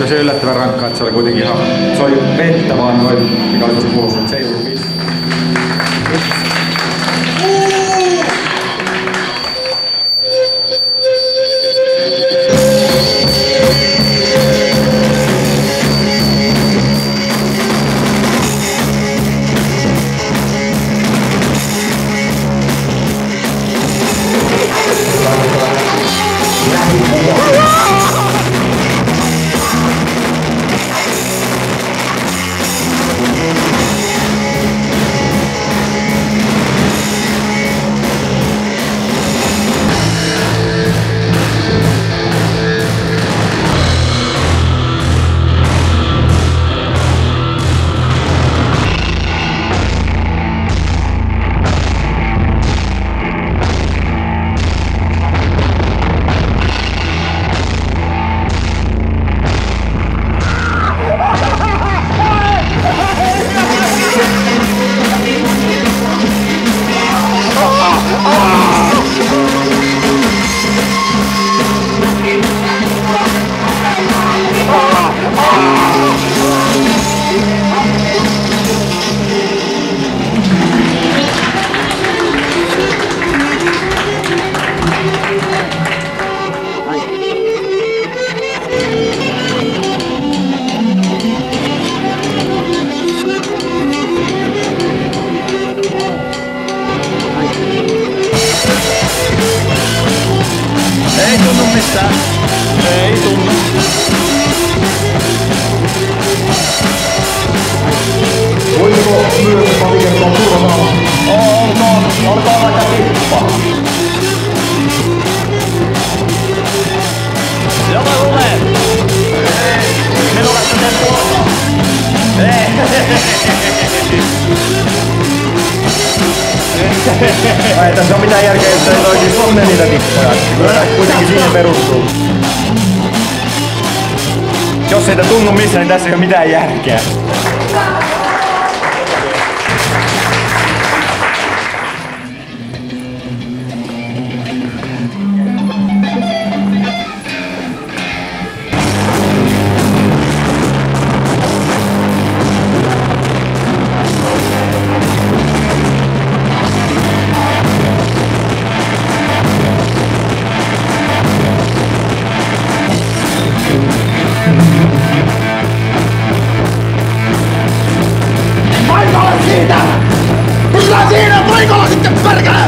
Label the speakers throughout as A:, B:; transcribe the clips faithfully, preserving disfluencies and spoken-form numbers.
A: se yllättävän rankkaa, että se oli kuitenkin ihan, se oli vettä vaan noin, mikä oli tosi kuuluisa, että se ei ollut viisi.
B: Ei tunnu missään. Ei tunnu.
C: Voisiko myös palikertoa turvaa?
B: Olkoon, olkoon vaikka tippa. Joko tulee? Minulle se sen puolta. Ei.
A: Ei tässä on mitään järkeä, että ei oikein sonne niitä tippoja. Kyllä kuitenkin siihen perustuu. Jos ei tunnu missään, niin tässä ei ole mitään järkeä.
C: Siitä! Pysytään siinä! Paikalla sitten perkele!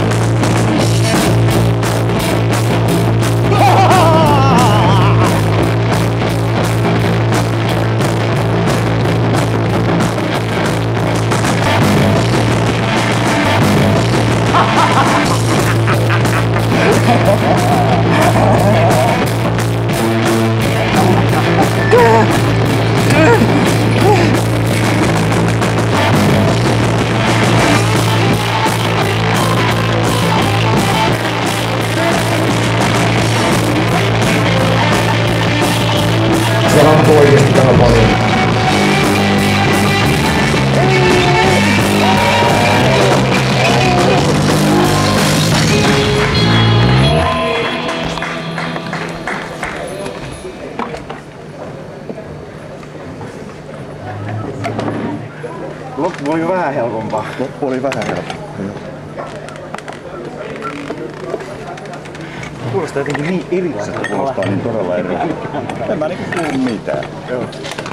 C: Se on oikeesti tähän paljon.
A: Loppu oli vähän helpompaa.
C: Loppu oli vähän helpompaa.
A: Kuulostaa jotenkin niin erilaiselta.
C: Kuulostaa niin todella erilaiselta. En mä niinku kuulu mitään. Joo.